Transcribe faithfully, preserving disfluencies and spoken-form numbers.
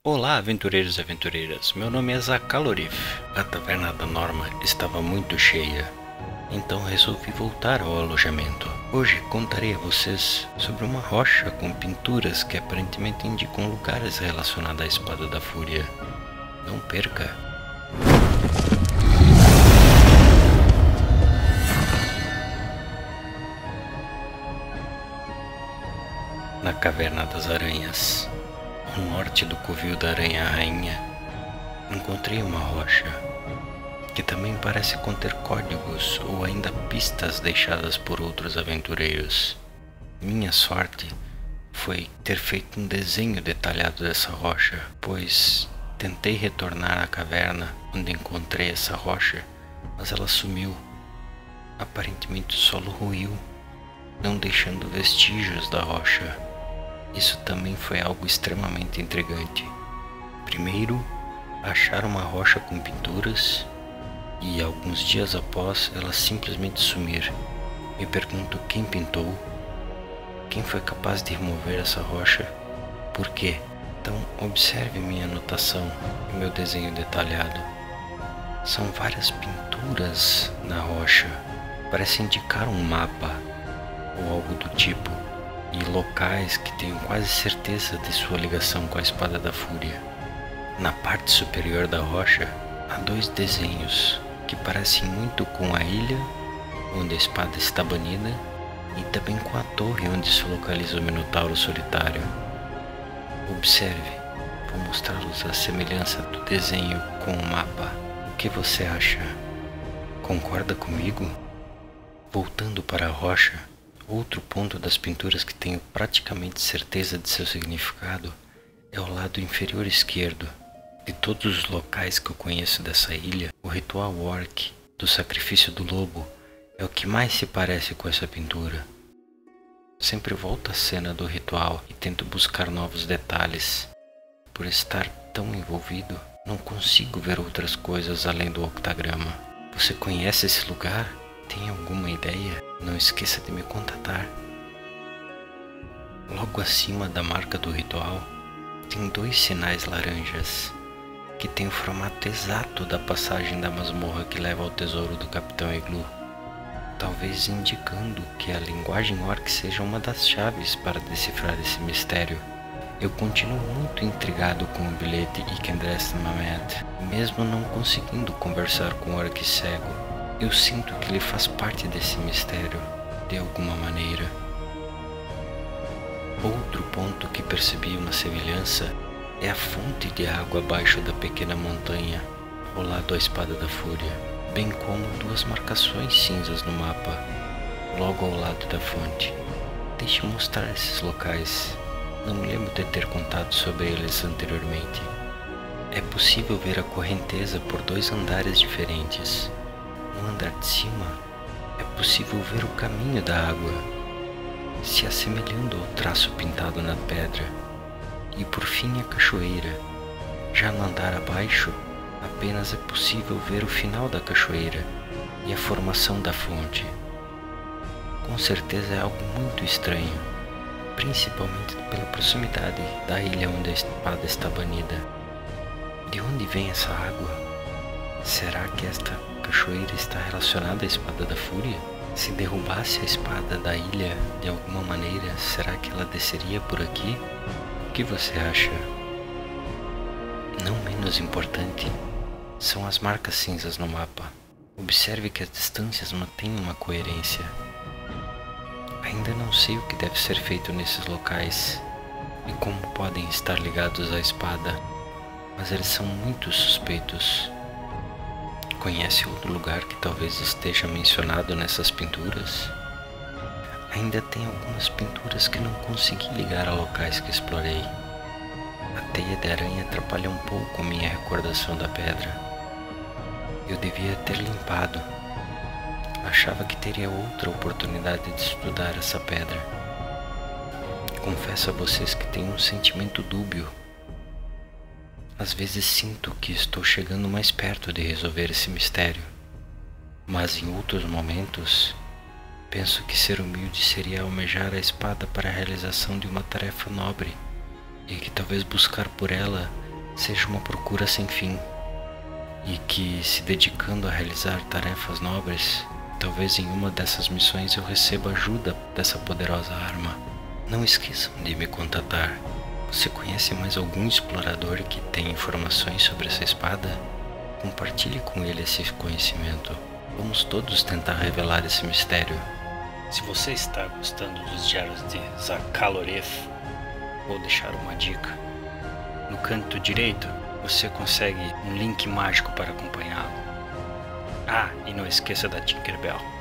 Olá, aventureiros e aventureiras, meu nome é Zakalorif. A taverna da Norma estava muito cheia, então resolvi voltar ao alojamento. Hoje contarei a vocês sobre uma rocha com pinturas que aparentemente indicam lugares relacionados à Espada da Fúria. Não perca! Na Caverna das Aranhas, ao norte do covil da Aranha Rainha, encontrei uma rocha que também parece conter códigos ou ainda pistas deixadas por outros aventureiros. Minha sorte foi ter feito um desenho detalhado dessa rocha, pois tentei retornar à caverna onde encontrei essa rocha, mas ela sumiu. Aparentemente o solo ruiu, não deixando vestígios da rocha. Isso também foi algo extremamente intrigante. Primeiro, achar uma rocha com pinturas e alguns dias após ela simplesmente sumir. Me pergunto quem pintou, quem foi capaz de remover essa rocha, por quê? Então observe minha anotação e meu desenho detalhado. São várias pinturas na rocha, parece indicar um mapa ou algo do tipo, e locais que tenho quase certeza de sua ligação com a Espada da Fúria. Na parte superior da rocha há dois desenhos que parecem muito com a ilha onde a espada está banida e também com a torre onde se localiza o Minotauro Solitário. Observe, vou mostrar-vos a semelhança do desenho com o mapa. O que você acha? Concorda comigo? Voltando para a rocha, outro ponto das pinturas que tenho praticamente certeza de seu significado é o lado inferior esquerdo. De todos os locais que eu conheço dessa ilha, o ritual orc do sacrifício do lobo é o que mais se parece com essa pintura. Sempre volto à cena do ritual e tento buscar novos detalhes. Por estar tão envolvido, não consigo ver outras coisas além do octagrama. Você conhece esse lugar? Tem alguma ideia? Não esqueça de me contatar. Logo acima da marca do ritual, tem dois sinais laranjas, que tem o formato exato da passagem da masmorra que leva ao tesouro do Capitão Igloo, talvez indicando que a linguagem orc seja uma das chaves para decifrar esse mistério. Eu continuo muito intrigado com o bilhete Ikendrest Mamet, mesmo não conseguindo conversar com o orc cego. Eu sinto que ele faz parte desse mistério, de alguma maneira. Outro ponto que percebi uma semelhança é a fonte de água abaixo da pequena montanha, ao lado da Espada da Fúria, bem como duas marcações cinzas no mapa, logo ao lado da fonte. Deixe-me mostrar esses locais, não me lembro de ter contado sobre eles anteriormente. É possível ver a correnteza por dois andares diferentes. No andar de cima, é possível ver o caminho da água, se assemelhando ao traço pintado na pedra, e por fim a cachoeira. Já no andar abaixo, apenas é possível ver o final da cachoeira e a formação da fonte. Com certeza é algo muito estranho, principalmente pela proximidade da ilha onde a espada está banida. De onde vem essa água? Será que esta cachoeira está relacionada à Espada da Fúria? Se derrubasse a espada da ilha de alguma maneira, será que ela desceria por aqui? O que você acha? Não menos importante são as marcas cinzas no mapa. Observe que as distâncias mantêm uma coerência. Ainda não sei o que deve ser feito nesses locais e como podem estar ligados à espada, mas eles são muito suspeitos. Conhece outro lugar que talvez esteja mencionado nessas pinturas? Ainda tem algumas pinturas que não consegui ligar a locais que explorei. A teia de aranha atrapalha um pouco minha recordação da pedra. Eu devia ter limpado. Achava que teria outra oportunidade de estudar essa pedra. Confesso a vocês que tenho um sentimento dúbio. Às vezes sinto que estou chegando mais perto de resolver esse mistério, mas em outros momentos penso que ser humilde seria almejar a espada para a realização de uma tarefa nobre, e que talvez buscar por ela seja uma procura sem fim e que, se dedicando a realizar tarefas nobres, talvez em uma dessas missões eu receba ajuda dessa poderosa arma. Não esqueçam de me contatar. Você conhece mais algum explorador que tem informações sobre essa espada? Compartilhe com ele esse conhecimento. Vamos todos tentar revelar esse mistério. Se você está gostando dos diários de Zakaloreth, vou deixar uma dica. No canto direito, você consegue um link mágico para acompanhá-lo. Ah, e não esqueça da Tinkerbell.